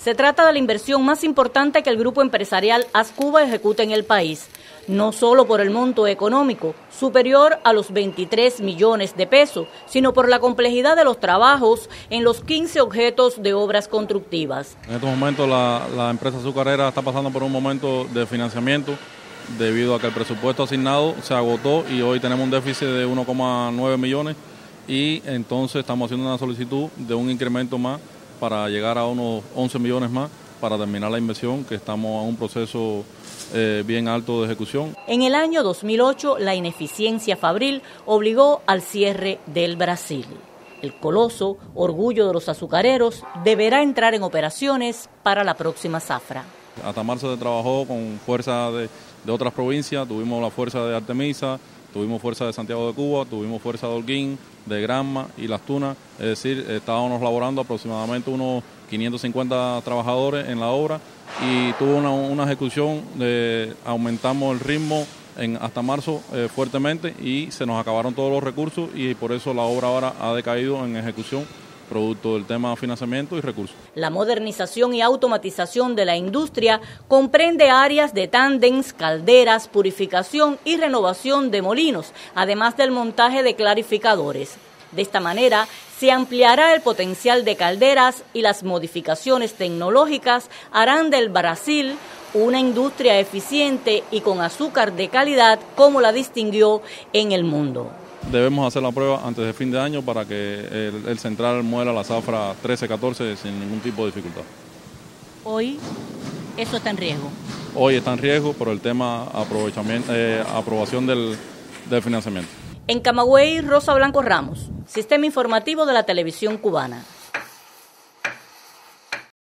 Se trata de la inversión más importante que el grupo empresarial Ascuba ejecuta en el país, no solo por el monto económico, superior a los 23 millones de pesos, sino por la complejidad de los trabajos en los 15 objetos de obras constructivas. En estos momentos la empresa azucarera está pasando por un momento de financiamiento debido a que el presupuesto asignado se agotó y hoy tenemos un déficit de 1,9 millones y entonces estamos haciendo una solicitud de un incremento más para llegar a unos 11 millones más para terminar la inversión, que estamos en un proceso bien alto de ejecución. En el año 2008, la ineficiencia fabril obligó al cierre del Brasil. El coloso, orgullo de los azucareros, deberá entrar en operaciones para la próxima zafra. Hasta marzo se trabajó con fuerza de otras provincias, tuvimos la fuerza de Artemisa, tuvimos fuerza de Santiago de Cuba, tuvimos fuerza de Holguín, de Granma y Las Tunas, es decir, estábamos laborando aproximadamente unos 550 trabajadores en la obra y tuvo una ejecución, aumentamos el ritmo hasta marzo fuertemente y se nos acabaron todos los recursos y por eso la obra ahora ha decaído en ejecución, producto del tema de financiamiento y recursos. La modernización y automatización de la industria comprende áreas de tándens, calderas, purificación y renovación de molinos, además del montaje de clarificadores. De esta manera, se ampliará el potencial de calderas y las modificaciones tecnológicas harán del Brasil una industria eficiente y con azúcar de calidad como la distinguió en el mundo. Debemos hacer la prueba antes de fin de año para que el central muela la zafra 13-14 sin ningún tipo de dificultad. Hoy eso está en riesgo. Hoy está en riesgo por el tema aprobación del financiamiento. En Camagüey, Rosa Blanco Ramos, Sistema Informativo de la Televisión Cubana.